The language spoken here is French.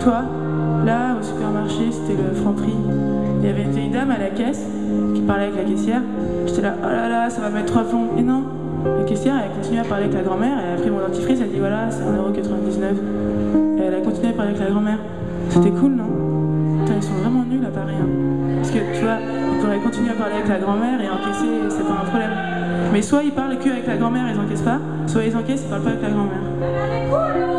fois, là, au supermarché, c'était le Franprix. Il y avait une vieille dame à la caisse qui parlait avec la caissière. J'étais là, oh là là, ça va mettre 3 plombs. Et non, la caissière, elle a continué à parler avec la grand-mère. Elle a pris mon dentifrice, elle a dit voilà, c'est 1,99 €. Et elle a continué à parler avec la grand-mère. C'était cool, non? Putain, ils sont vraiment nuls à Paris. Hein. Parce que tu vois, ils pourraient continuer à parler avec la grand-mère et encaisser, c'est pas un problème. Mais soit ils parlent que avec la grand-mère et ils encaissent pas, soit ils encaissent et ils parlent pas avec la grand-mère.